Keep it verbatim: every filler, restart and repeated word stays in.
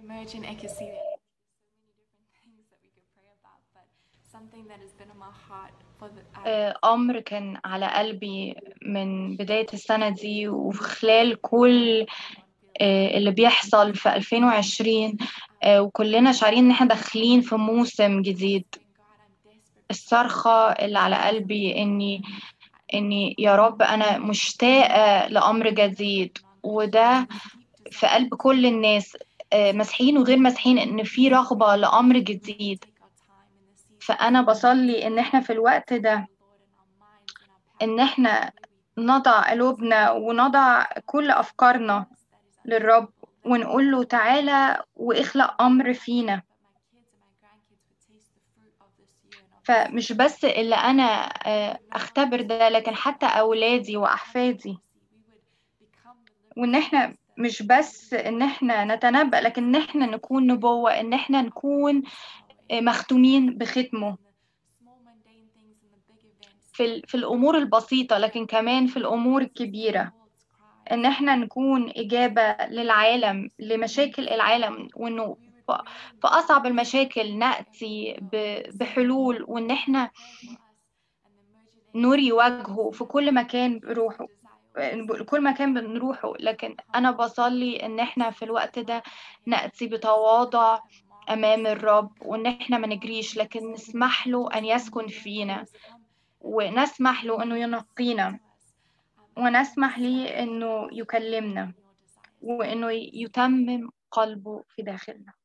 emerge in ecclesia. أمر كان على قلبي من بداية السنة دي وفي خلال كل اللي بيحصل في ألفين وعشرين، وكلنا شعارين إن احنا داخلين في موسم جديد. الصرخة اللي على قلبي إني إني يا رب أنا مشتاقة لأمر جديد، وده في قلب كل الناس مسيحيين وغير مسيحيين، إن في رغبة لأمر جديد. فأنا بصلي إن احنا في الوقت ده إن احنا نضع قلوبنا ونضع كل أفكارنا للرب ونقول له تعالى واخلق أمر فينا. فمش بس اللي أنا أختبر ده، لكن حتى أولادي وأحفادي. وإن احنا مش بس إن احنا نتنبأ، لكن إن احنا نكون نبوة، إن احنا نكون مختومين بختمه في, في الأمور البسيطة، لكن كمان في الأمور الكبيرة. إن احنا نكون إجابة للعالم، لمشاكل العالم، وإنه في أصعب المشاكل نأتي بحلول، وإن احنا نوري وجهه في كل مكان بروحه، كل مكان بنروحه. لكن أنا بصلي إن احنا في الوقت ده نأتي بتواضع أمام الرب، وإن احنا ما نجريش، لكن نسمح له أن يسكن فينا، ونسمح له أنه ينقينا، ونسمح ليه أنه يكلمنا، وأنه يتمم قلبه في داخلنا.